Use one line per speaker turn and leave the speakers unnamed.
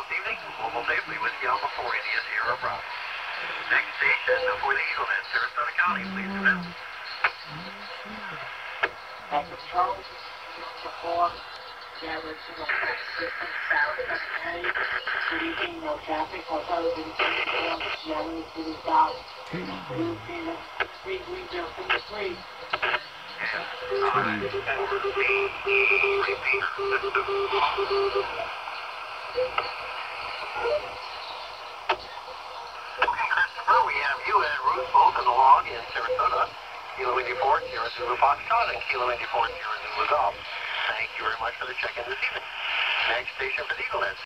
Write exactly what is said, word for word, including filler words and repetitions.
this evening, Global Safely with Alpha four India Sierra Bravo. Next station for the Eagle Net, Sarasota County, please commence.
Package Charles, Delta four, Garrett to the first system, Sarasota County. Good evening, no traffic, Hotel Vincenzo, Sierra to the south, Blue Peter, three three zero three.
And on for the repeat system. Okay, Christopher, we have you and Ruth both in the log in Sarasota. Kilo Indy four, Sierra Zulu Foxtrot, and Kilo Indy four, Sierra Zulu Golf. Thank you very much for the check-in this evening. Next station for the Eagle Net.